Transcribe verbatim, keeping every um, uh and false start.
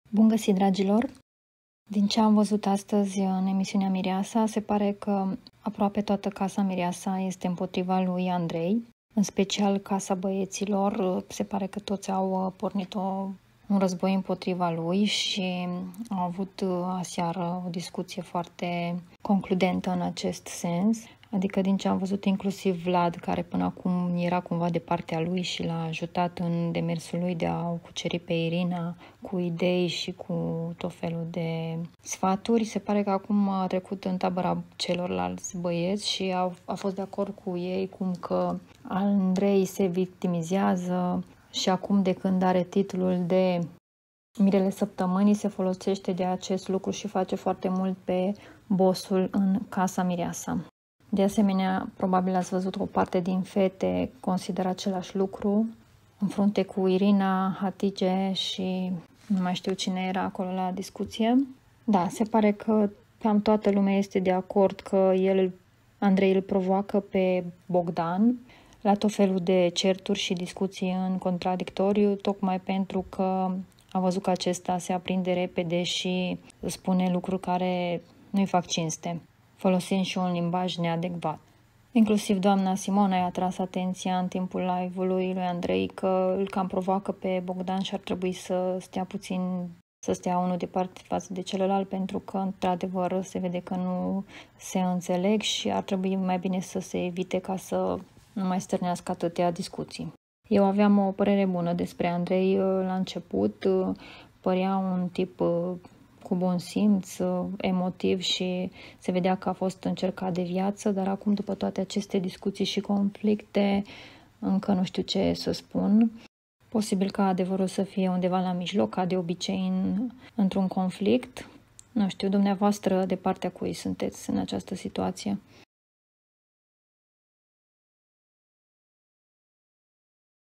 Bun găsit, dragilor! Din ce am văzut astăzi în emisiunea Mireasa, se pare că aproape toată casa Mireasa este împotriva lui Andrei, în special casa băieților. Se pare că toți au pornit o, un război împotriva lui și au avut aseară o discuție foarte concludentă în acest sens. Adică din ce am văzut, inclusiv Vlad, care până acum era cumva de partea lui și l-a ajutat în demersul lui de a o cuceri pe Irina cu idei și cu tot felul de sfaturi. Se pare că acum a trecut în tabăra celorlalți băieți și a, a fost de acord cu ei cum că Andrei se victimizează și acum, de când are titlul de Mirele Săptămânii, se folosește de acest lucru și face foarte mult pe bossul în casa Mireasa. De asemenea, probabil ați văzut că o parte din fete consideră același lucru, în frunte cu Irina, Hatice și nu mai știu cine era acolo la discuție. Da, se pare că cam toată lumea este de acord că el, Andrei, îl provoacă pe Bogdan la tot felul de certuri și discuții în contradictoriu, tocmai pentru că a văzut că acesta se aprinde repede și spune lucruri care nu-i fac cinste, folosind și un limbaj neadecvat. Inclusiv doamna Simona i-a tras atenția în timpul live-ului lui Andrei că îl cam provoacă pe Bogdan și ar trebui să stea puțin, să stea unul departe față de celălalt, pentru că, într-adevăr, se vede că nu se înțeleg și ar trebui mai bine să se evite ca să nu mai stârnească atâtea discuții. Eu aveam o părere bună despre Andrei la început, părea un tip cu bun simț, emotiv și se vedea că a fost încercat de viață, dar acum, după toate aceste discuții și conflicte, încă nu știu ce să spun. Posibil ca adevărul să fie undeva la mijloc, ca de obicei în, într-un conflict. Nu știu, dumneavoastră, de partea cui sunteți în această situație?